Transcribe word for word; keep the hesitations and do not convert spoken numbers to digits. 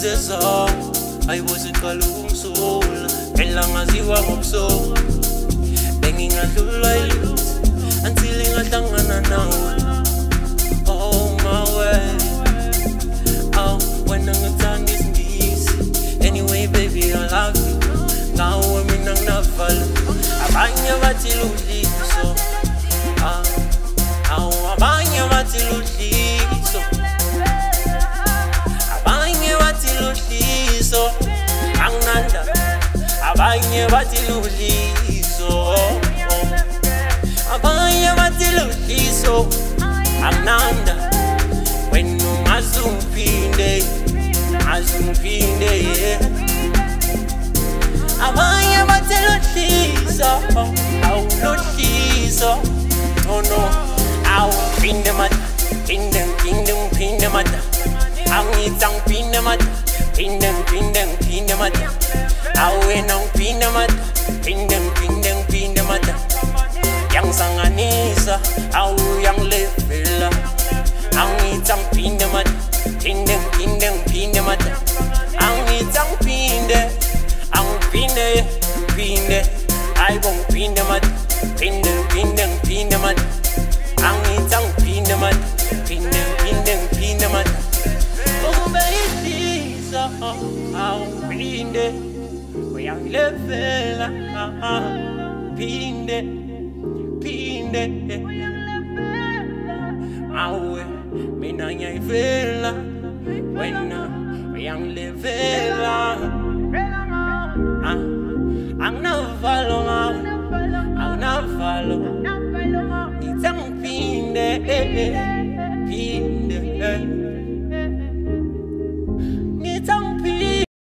zesa ayibuze kalusoul phela ngaziwa ngobuso bengingadlula iluthi until ingahlangana nawe. Oh my way, oh when I'm is easy. Anyway baby I love you. Now women are not follow. Abanye bathi luliso. Ah, ah abanye bathi luliso. Abanye bathi luliso. Angnanda. Abanye bathi luliso. Abanye bathi luliso. Angnanda. When you mazumpinde, mazumpinde, yeah. Abanye bathi luliso. Awu luliso. Oh no, awu pinde mata, pinde pinde pinde mata. Angitang pinde mata, pinde pinde pinde mata. Awu enang pinde mata, pinde pinde pinde mata. Yang sanganisa, awu yang levela. Angitang pinde mata, pinde pinde pinde mata. Angitang pinde, ang pinde pinde. I won't pinde mata, pinde pinde pinde mata. Angitang pinde mata, pinde pinde pinde mata. Oh baby, so ang pinde, yang levela. Pinde, pinde. Awe, minanya vela, wena yang levela. Ah, ang navalo, ang navalo. Itang pinde, pinde.